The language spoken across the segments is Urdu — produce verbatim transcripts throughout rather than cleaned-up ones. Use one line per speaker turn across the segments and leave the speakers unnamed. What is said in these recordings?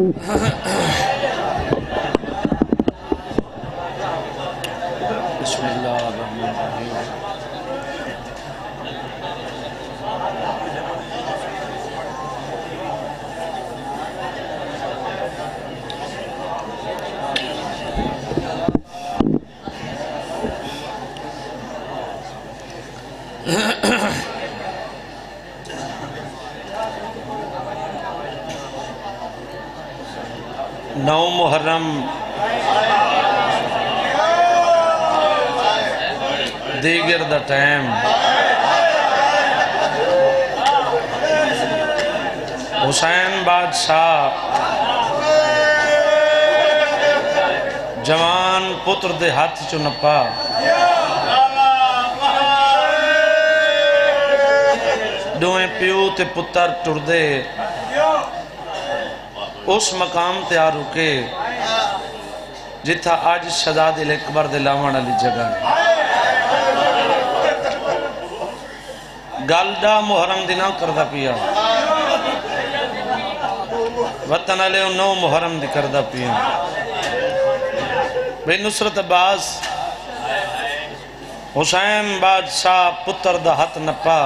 بسم اللہ الرحمن الرحیم نو محرم دیگر دا ٹائم حسین بادشاہ جوان پتر دے ہاتھ چو نپا دوئیں پیو تے پتر ٹر دے اس مقام تے آ رکے جتھا آج شہزادے اکبر دے لاوان علی جگہ گالڈا محرم دی نہ کردہ پیا وطن علیہ نو محرم دی کردہ پیا بے نصرت عباس حسین بادشاہ پتر دا ہاتھ نپا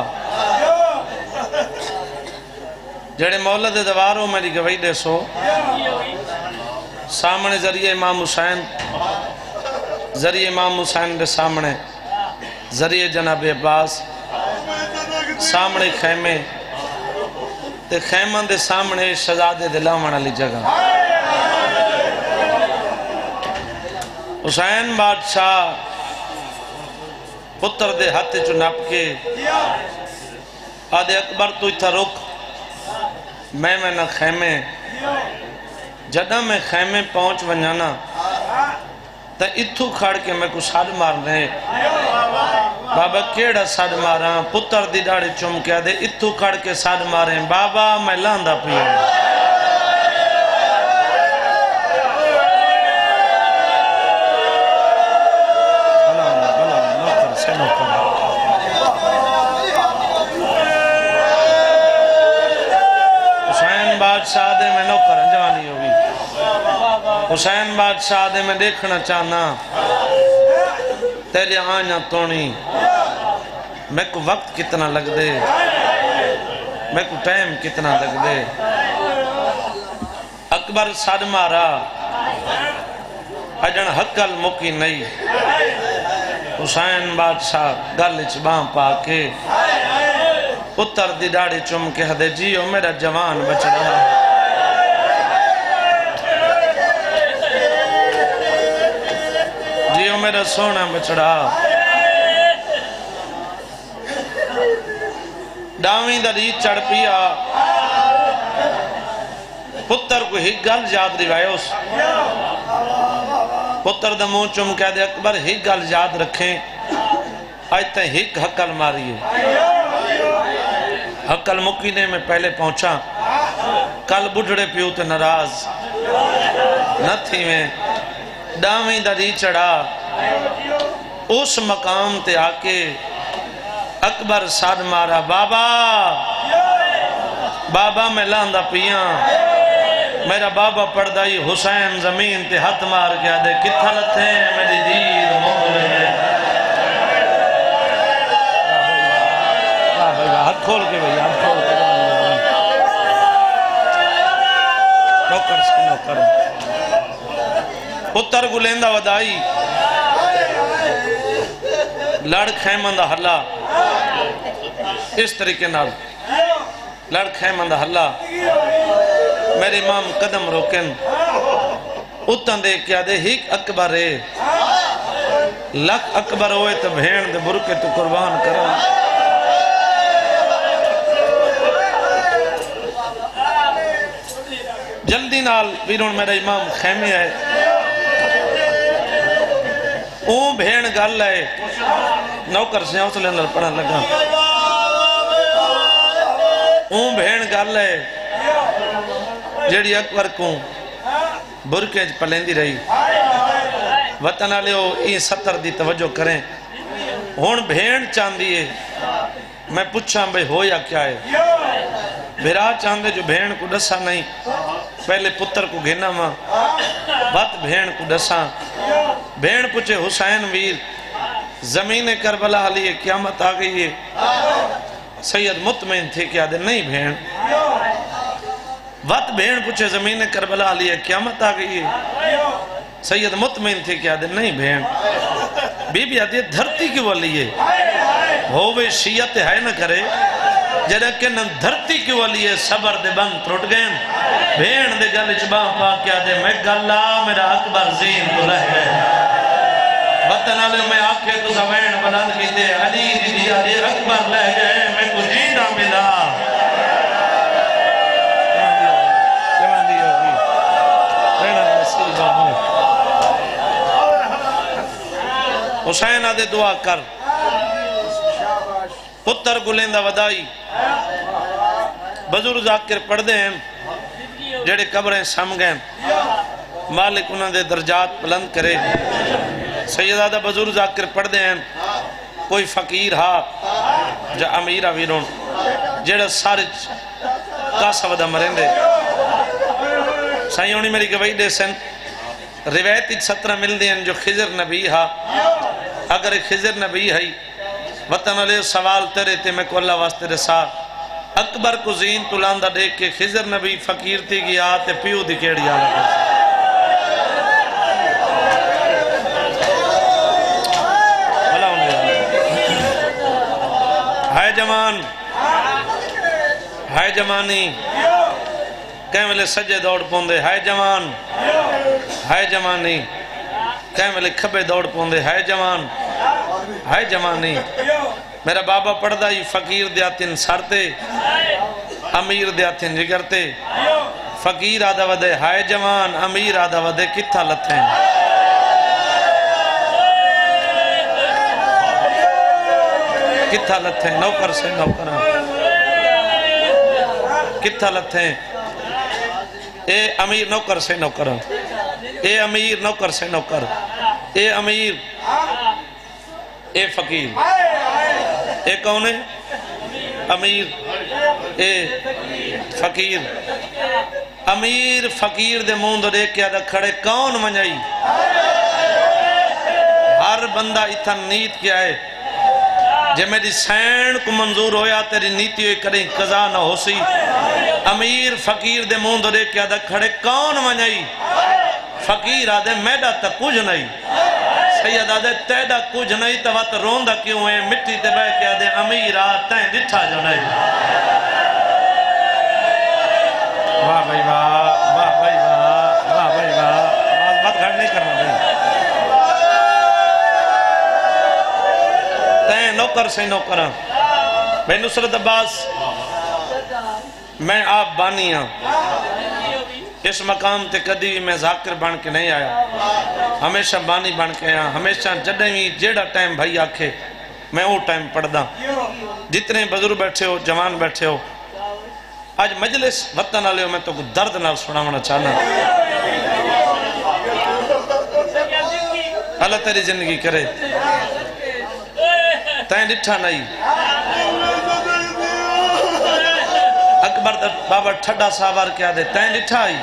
جڑے مولد دواروں میری گواہی دے سو سامنے ذریعہ امام حسین ذریعہ امام حسین دے سامنے ذریعہ جناب عباس سامنے خیمے تے خیمہ دے سامنے شہزادے دلاوان علی جگہ حسین بادشاہ پتر دے ہاتھ چو نپ کے آدھے اکبر تو اتھا رک میں میں نہ خیمے جدہ میں خیمے پہنچ ونجانا تا اتھو کھڑ کے میں کو ساڑھ مارنے بابا کیڑا ساڑھ ماراں پتر دی ڈاڑی چم کیا دے اتھو کھڑ کے ساڑھ ماریں بابا میں لاندہ پیا بادشاہ دے میں نوکر جوانی ہوئی حسین بادشاہ دے میں دیکھنا چاہنا تیرے آنیا تونی میں کو وقت کتنا لگ دے میں کو ٹائم کتنا لگ دے اکبر ساڑھ مارا اجن حقل مکی نہیں حسین بادشاہ گل چباں پاکے پتر دی ڈاڑی چم کے ہدے جیو میرا جوان بچ رہا جیو میرا سونا بچ رہا ڈاویں دا ریت چڑھ پیا پتر کو ہی گل یاد روایوس پتر دا منہ چم کے ہدے اکبر ہی گل یاد رکھیں آج تے ہی حقل ماری ہے حقل مکینے میں پہلے پہنچا کل بڑھڑے پیوتے نراز نہ تھی میں ڈاویں دری چڑھا اس مقام تے آکے اکبر ساڑھ مارا بابا بابا میں لاندہ پیاں میرا بابا پڑھدائی حسین زمین تے ہاتھ مار گیا دے کتھا لتے ہیں میری دید مولے ہاتھ کھول کے بھئی ہاتھ کھول کے نوکر سے نوکر پتر کو لیندہ ودائی لڑ خیمندہ حلا اس طریقے نال لڑ خیمندہ حلا میرے امام قدم روکن اتن دے کیا دے ہیک اکبر ہے لکھ اکبر ہوئے تو بھین دے برکے تو قربان کرا جلدی نال ویرون میرا امام خیمے ہے اون بھین گل ہے نوکر سے حوصلے نال پڑھن لگا اون بھین گل ہے جیڑی اکبر کو برکے پلیندی رہی وطن والے این ستر دی توجہ کریں ہون بھین چاندی ہے میں پوچھاں بھئی ہو یا کیا ہے بھرا چاندے جو بھین کو ڈسا نہیں پہلے پتر کو گھنا ماں بات بھین کو ڈسا بھین پوچھے حسین ویر زمین کربلا علی قیامت آ گئی ہے سید مطمئن تھے کیا دے نہیں بھین وقت بھین پوچھے زمین کربلا علی قیامت آ گئی ہے سید مطمئن تھے کیا دے نہیں بھین بی بی آتی ہے دھرتی کی ولی ہے ہووے شیعت ہے نہ کرے جڑا کہ نہ دھرتی کی ولی ہے صبر دے بند ٹوٹ گئے بھین دے گل چباں پا کیا دے میں گلا میرا اکبر زین تو رہ گئے وطن علیہ میں آکھے تو زمین بلند کی دے علی دی دی علی اکبر لہ گئے میں کو جینا ملا حسین آدھے دعا کر پتر گلیندہ ودائی بزرگ ذاکر پڑھ دے ہیں جڑے قبریں سم گئے مالک انہوں دے درجات بلند کرے سیدادہ بزرگ ذاکر پڑھ دے ہیں کوئی فقیر ہا جا امیرہ ویرون جڑا سارج کاسا ودہ مرین دے سائیونی میری گواہی دے سن روایتی سترہ مل دیں جو خضر نبی ہا اگر خضر نبی ہے وطن علیہ سوال تیرے تے میں کو اللہ واسطے رسا اکبر کو زین تلاندہ دیکھ کے خضر نبی فقیر تھی گیا تے پیو دی کیڑی آلہ کرتا ہائے جمان ہائے جمانی کہیں ملے سجے دوڑ پوندے ہائے جمان ہائے جمانی کہیں ملے کھبے دوڑ پوندے ہائے جمان ہائے جمانی میرا بابا پڑھدا ہی فقیر دیاتین سارتے امیر دیاتین جگرتے فقیر آدھا ودے ہائے جوان امیر آدھا ودے کتھا لتھیں کتھا لتھیں نوکر سے نوکر کتھا لتھیں اے امیر نوکر سے نوکر اے امیر نوکر سے نوکر اے امیر اے فقیر اے کون ہے امیر اے فقیر امیر فقیر دے مون دے کیا دا کھڑے کون منجائی ہر بندہ اتھا نیت کیا ہے جے میری سین کو منظور ہویا تیری نیتی ہوئی کریں قضا نہ ہو سی امیر فقیر دے مون دے کیا دا کھڑے کون منجائی فقیر آدھے میڈا تا کچھ نہیں سید آدھے تیڈا کچھ نہیں تو وقت روندہ کیوں ہے مٹی تے بے کے آدھے امیر آتیں دٹھا جو نہیں واہ بھائی واہ واہ بھائی واہ واہ بھائی واہ بات گھڑ نہیں کرنا بھائی تین نوکر سے نوکر بھائی نصرت عباس میں آپ بانی ہوں اس مقام تے کدی میں ذاکر بن کے نہیں آیا ہمیشہ بانی بن کے آیا ہمیشہ جڑیں جیڑا ٹائم بھائی آکھے میں وہ ٹائم پڑھ دا جتنے بزرگ بیٹھے ہو جوان بیٹھے ہو آج مجلس وطن آلے ہو میں تو درد نال سنا ہونا چاہنا اللہ تیری زندگی کرے تین ڈٹھا نہیں اکبر بابا ٹھڈا صاحبار کیا دے تین ڈٹھا آئی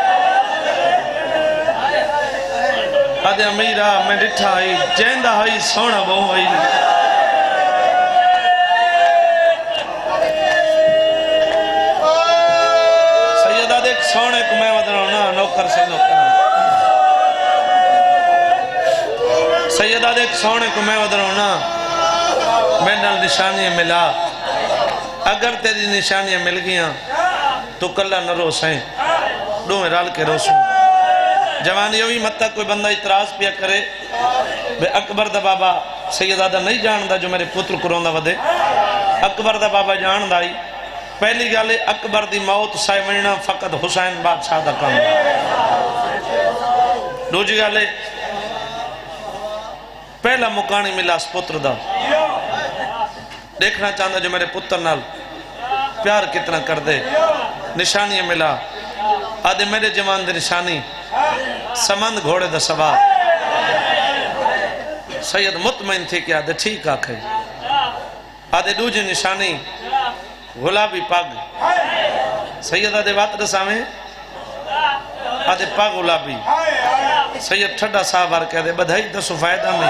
آدھے امیرہ میں ڈٹھا آئی جیندہ آئی سونا بہو آئی سیدہ دیکھ سونے کو میں ودر ہونا نوکر سے نوکر سیدہ دیکھ سونے کو میں ودر ہونا میں نال نشانیاں ملا اگر تیری نشانیاں مل گیاں تو کلہ نہ روسیں دو میں رال کے روسوں جوانی ہوئی مطلع کوئی بندہ اعتراض پیا کرے بے اکبر دا بابا سیدادہ نہیں جاندہ جو میرے پتر کو روندہ ودے اکبر دا بابا جاندہ ہی پہلی گالے اکبر دی موت سائے وننا فقط حسین بادشاہ دا کام دو جی گالے پہلا مکانی ملا اس پتر دا دیکھنا چاہتا جو میرے پتر نال پیار کتنا کر دے نشانی ملا آدھے میرے جوان دے نشانی سمند گھوڑے دا سوار سید مطمئن تھی کہ آدھے ٹھیک آکھے آدھے دوجہ نشانی غلابی پاگ سیدہ دے وات رسامیں آدھے پا گلابی سید ٹھڈا صاحب آر کہہ دے بدھائی دسو فائدہ میں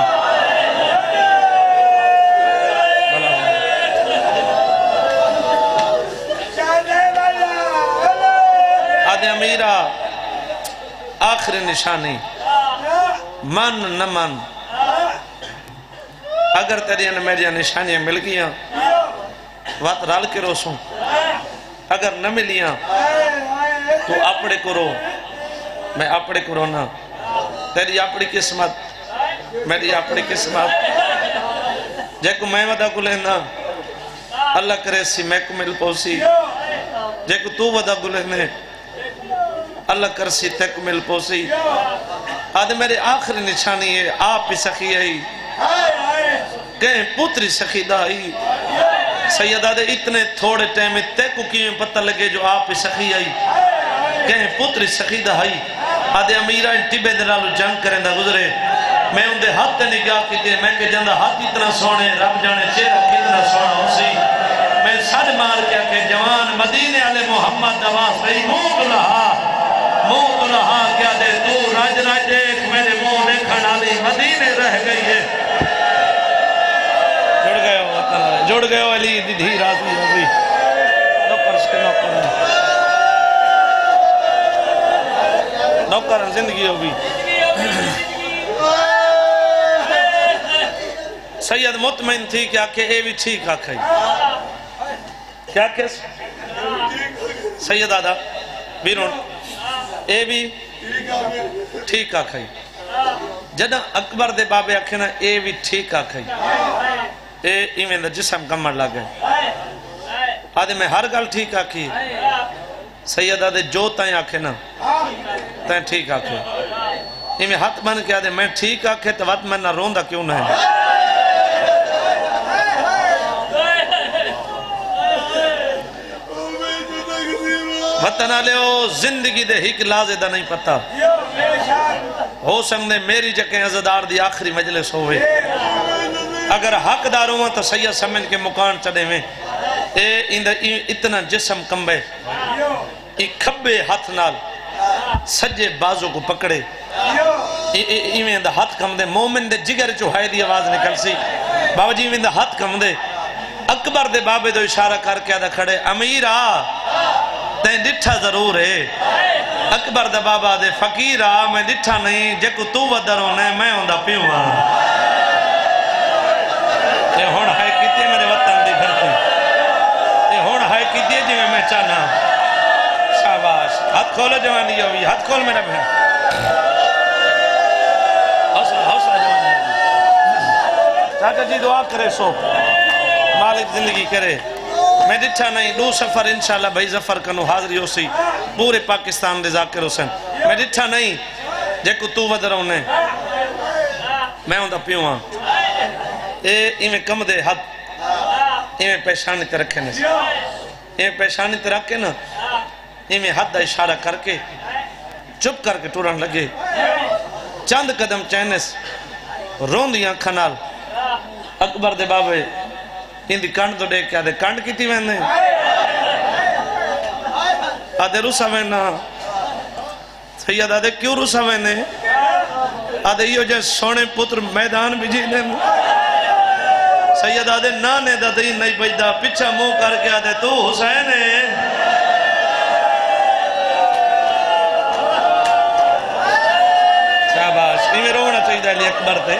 آدھے امیرہ آخر نشانی من نہ من اگر تیری نے میری نشانیاں مل گیاں وات رال کے روسوں اگر نہ ملیاں تو اپڑے کرو میں اپڑے کرو نا تیری اپڑی قسمت میری اپڑی قسمت جے کو میں ودا کو لینا اللہ کرے سی میں کو مل پوسی جے کو تو ودا کو لینے اللہ کر سی تے کو مل پوسی آدھے میرے آخری نشانی ہے آپ ہی سخی آئی کہیں پوتری سخی دائی سیدہ دے اتنے تھوڑے ٹائم تے کو کیوں پتہ لگے جو آپ ہی سخی آئی کہیں پوتری سخی دائی آدھے امیرہ ان ٹبے دلالو جنگ کریں دا گزرے میں ان دے ہاتھ تے نگاہ کی تے میں کہ جندہ ہاتھ اتنا سونے رب جانے چہرہ کتنا سونا ہو سی میں سڑ مار کیا کہ جوان مدینے علی محمد دواس رہی موت لہا موت لہا کیا دے تو راج راج ایک میرے منہ دیکھن علی مدینے رہ گئی ہے جڑ گئے ہو وطن جڑ گئے ہو علی دی دھی راضی ہوگی نوکر اس کے نوکر نوکر زندگی ہوگی سید مطمئن تھی کہ آکے اے بھی ٹھیک آکھائی کیا کس سید آدھا بیرون اے بھی ٹھیک آکھائی جدہ اکبر دے بابے آکھے نا اے بھی ٹھیک آکھائی اے ایمیں دا جسم کمر لگے آدھے میں ہر گل ٹھیک آکھی سید آدھے جو تائیں آکھے نا تائیں ٹھیک آکھے ایمیں ہاتھ بن کے آدھے میں ٹھیک آکھے تو وقت میں نہ روندہ کیوں نہ ہے وطنہ لے ہو زندگی دے ہی لازے دا نہیں پتا ہو سکتے میری جکیں عزدار دی آخری مجلس ہوئے اگر حق داروں ہوں تو سید سمن کے مکان چڑے میں اے اتنا جسم کمبے ای کھبے ہاتھ نال سجے بازوں کو پکڑے ایویں دا ہاتھ کم دے مومن دے جگر جو ہے دی آواز نکل سی بابا جی ایویں دا ہاتھ کم دے اکبر دے بابے دو اشارہ کر کے آدھا کھڑے امیرہ تین ڈٹھا ضرور ہے اکبر دا بابا دے فقیرہ میں ڈٹھا نہیں جے کو تو ودر ہونے میں ہوں دا پیوں ہاں یہ ہون ہائے کیتے میرے وطن دی گھر یہ ہون ہائے کیتے جی میں میں چاہنا شاباش ہاتھ کھولو جوانی ہوئی ہاتھ کھول میرا بہن حوصلہ حوصلہ جوانی ہوئی چاچا جی دعا کرے سو مالک زندگی کرے میں ڈٹھا نہیں دو سفر انشاءاللہ بھائی ظفر کنو حاضری ہو سی پورے پاکستان دے ذاکر حسین میں ڈٹھا نہیں جے کو تو ودر ہونے میں ہوں دا پیوں ہاں اے ایمیں کم دے حد ایمیں پیشانی تے رکھے نہیں ایمیں پیشانی تے رکھے نا ایمیں حد دا اشارہ کر کے چپ کر کے ٹورن لگے چند قدم چینس روندیاں کھنال اکبر دے بابے ان دی کانڈ تو دیکھ کے آدھے کانڈ کی تھی میں نے آدھے روسا میں نا سید آدھے کیوں روسا میں نے آدھے یہ جو سونے پتر میدان بھی جینے سید آدھے نانے دا دین نہیں بجدہ پچھا مو کر کے آدھے تو حسین ہے شاباش یہ میں رونا چاہیے علی اکبر تے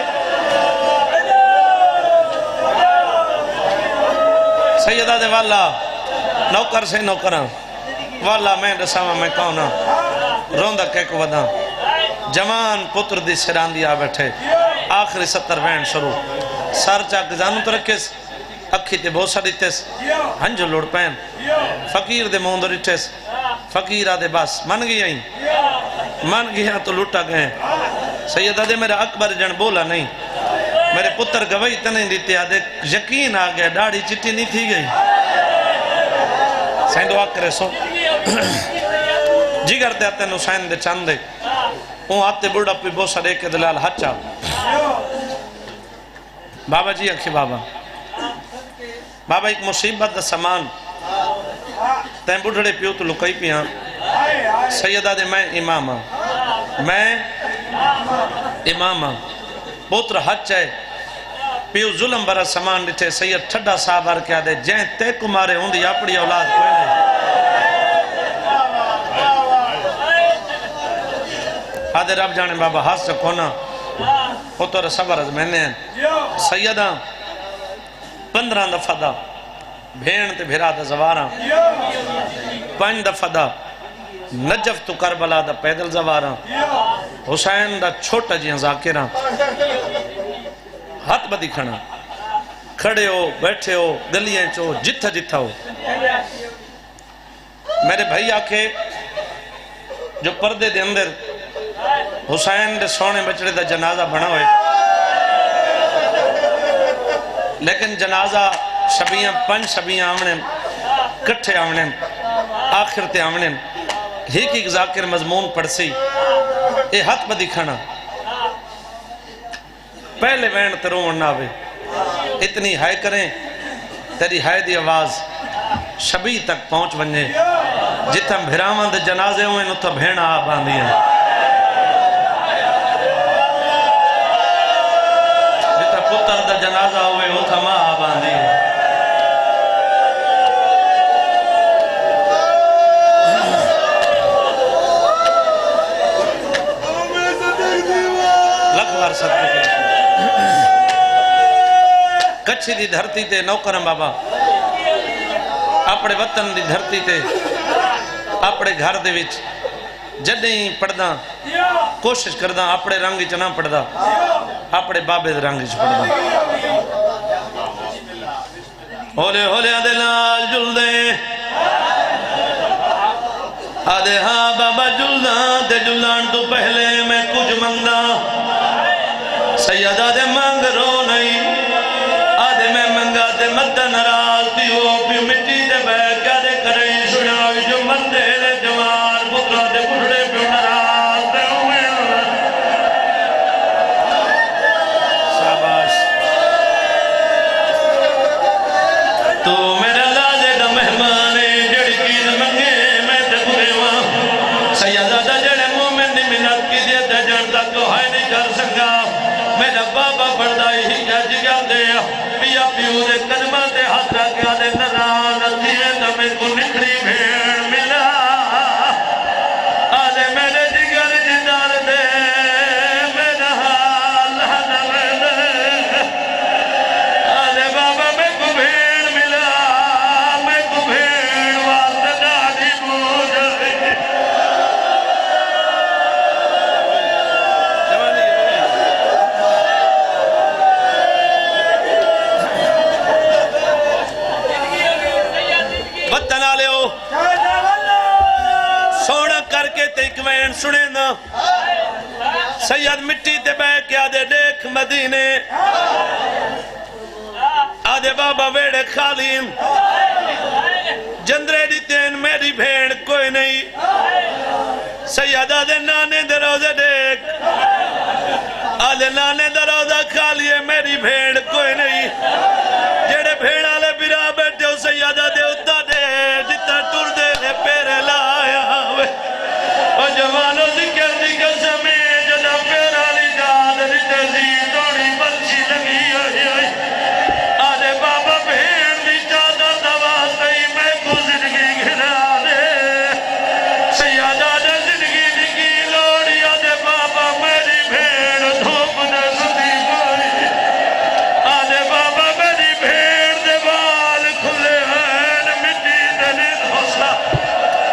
سیدہ دے والا نوکر سے نوکران والا میں دساما میں کونا روندہ کہہ کو ودا جوان پتر دی سران دیا بیٹھے آخری ستر وین شروع سار چاک جانو تو رکھیس اکھی تے بہت ساری تیس ہنجو لوڑ پین فقیر دے موندر اٹھیس فقیرہ دے باس من گئی آئیں من گیا تو لٹا گئے سیدہ دے میرا اکبر جن بولا نہیں میرے پتر گواہی تنہیں دیتے آدھے یقین آگیا ڈاڑی چٹی نہیں تھی گئی سین دعا کرے سو جگر دے آتے نو سین دے چاند دے اون آتے بڑھا پی بوسا دے کے دلال ہچا بابا جی اکھی بابا بابا ایک مصیبت دا سامان تین بڑھڑے پیو تو لکائی پیاں سیدہ دے میں امام ہاں میں امام ہاں پوتر حج ہے پیو ظلم برا سامان ڈٹھے سید ٹھڈا صاحب آر کیا دے جائیں تے کمارے ہوں دی اپڑی اولاد کوئی نہیں آدھے رب جانے بابا ہاتھ سے کونا پوتر صبر از میں نے سیدہ پندرہ دفعہ دا بھین تے بھیرا دا زوارا پانچ دفعہ دا نجف تو کربلا دا پیدل زوارا حسین دا چھوٹا جیاں ذاکرہ ہاتھ بدی کھنا کھڑے ہو بیٹھے ہو گلیاں چو جتھا جتھا ہو میرے بھائی آکھے جو پردے دے اندر حسین دے سونے بچڑے دا جنازہ بنا ہوئے لیکن جنازہ شبیاں پنج شبیاں آمنے کٹھے آمنے آخر تے آمنے ہی کی ذاکر مضمون پڑھ سی اے ہاتھ بدی کھنا پہلے وین تروں ورنہ ہوئے اتنی ہائے کریں تیری ہائے دی آواز شبی تک پہنچ بنجے جتھا بھیرامان دے جنازے ہوئے نو تا بھینا آپ آن دیا جتھا پتر دے جنازہ ہوئے نو تا ماں آپ آن دیا لکھ بار صدقے کے کچھی دی دھرتی تے نوکرم بابا اپنے وطن دی دھرتی تے اپنے گھر دے وچ جدیں پڑھدا کوشش کردا اپنے رنگ وچ نہ پڑھدا اپنے بابے دے رنگ وچ پڑھدا ہولے ہولے آدھے لال جل دے آدھے ہاں بابا جلدہ تے جلدان تو پہلے میں کچھ منگدا سیدہ دے مانگ رو نہیں آدھے میں منگا دے مدہ نراز دیو پیو مٹی دے بے کیا دے کریں شڑاوی جو مندے دے جوان پترہ دے بڑھڑے پیو نراز دے ہوئے شاباش تو میرا لالے دا مہمانے جڑی کیز منگے میں تے بھرے وہاں سیدہ دا جڑے مومن نے منت کی دے دے جڑتا تو ہائے نہیں کر سکا میرا بابا بڑھدائی ہی کیا جگہ دے پیا پیو دے قدمہ دے ہاتھ رکھا دے نران دیئے تو میں کو نکھڑی بھیڑ ملا آدھے میرے جگر جدار دے میرا اللہ نوے دے آدھے بابا میں کو بھیڑ ملا میں کو بھیڑ واسطہ دادی بوجھ سونا کر کے تیکوین سنے نا سید مٹی تے بے کیا دے دیکھ مدینے آدھے بابا ویڑے خالیم جندرے دی تین میری بھیڑ کوئی نہیں سید آدھے نانے دے روزے دیکھ آدھے نانے دے روزہ خالیے میری بھیڑ کوئی نہیں جڑے بھیڑ آلے برا بیٹھے ہو سید آدھے اتھا دے جتا ٹور دے نے پیرے لایا ہوئے اور جوانوں ذکر ذکر سمیں جدا پیرا لی جاد رتے سی دوڑی بلچی لگی ہوئی ہوئی آدھے بابا بھیڑ دی چادہ دوا سئی میں کو زندگی گھرا دے سیادہ دے زندگی لگی لوڑی آدھے بابا میری بھیڑ دھوپ دے سدی پوری آدھے بابا میری بھیڑ دے بال کھلے ہیں مٹی دے نیت حوصلہ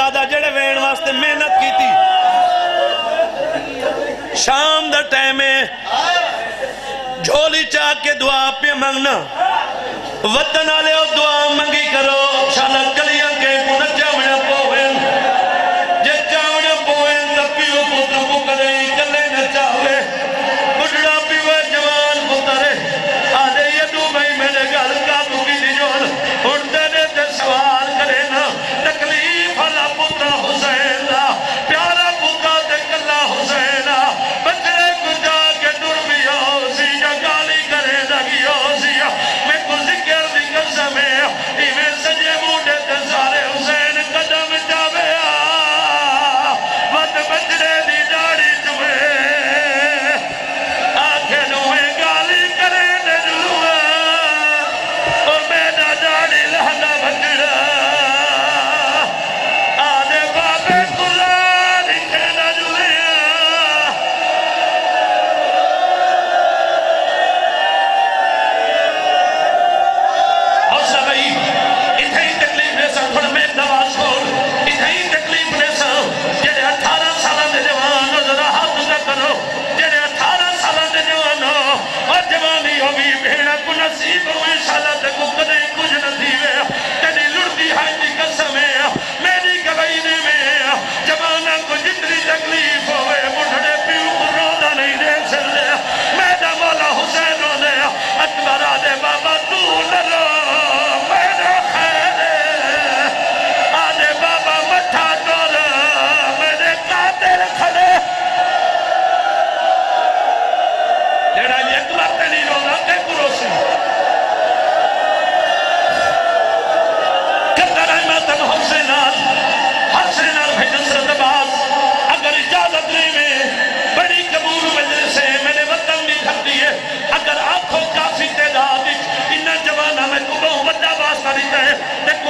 شہزادہ جڑے وین واسطے محنت کی تھی شام دا ٹائم ہے جھولی چاہ کے دعا پہ منگنا وطن آلے اور دعا منگی کرو شالا کلیاں کے کنہ چاوڑا پوین جے چاوڑا پوین تپیو پوتا پکرے کلے نہ چاہوے بڑھڑا پیوے جوان پترے آدھے یدو بھائی میں نے گل کا بکی دی جون اڑتے نے تے سوال کرے نا تکلیف اللہ پترا حسین دا پیارا پترا تے کلا حسین دا بچڑے کو جا کے دور بھی ہو سی جا گالی کرے لگی ہو سی میں کو ذکر دی قسم ہے ایویں سجے موڈے تے سارے حسین قدم جاوے آ ود بچڑے دی داڑی جوے آنکھیں نویں گالی کرے دے جلوہ اور میڈا داڑی لہنا بچڑا آدھے بابے کلا لکھے نہ جلے اور سبئی اتھے ہی تکلیف نے سا تھوڑا میں دوا چھوڑ اتھے ہی تکلیف نے سا جڑے اٹھارہ سالہ دے جوان ہو ذرا ہاتھ کا کرو جڑے اٹھارہ سالہ دے جوان ہو اور جوانی ہوگی بھیڑا کو نصیب ہوئی شالہ تے کو کدے کچھ نصیبے تیری لڑتی ہائی دی قسم ہے میری گوائنے میں جوانہ کو جتنی تکلیف ہوئے مٹھڑے پیو کو رودا نہیں دے سکتے میرا مولا حسین ہو دے اکبر آدھے بابا تو لرو میرا خیر آدھے بابا مٹھا دور میرے قاتل کھڑے جڑا یہ اکبر تے نہیں رونا تے پرو سے کتر احمد حسینات حسینات بھائی نصرت باز اگر اجازت نہیں میں بڑی قبول مجلس سے میرے وطن بھی کھتی ہے اگر آنکھوں کافی تعداد انہ جوانہ میں کو بہت وڈا واسطہ دیتا ہے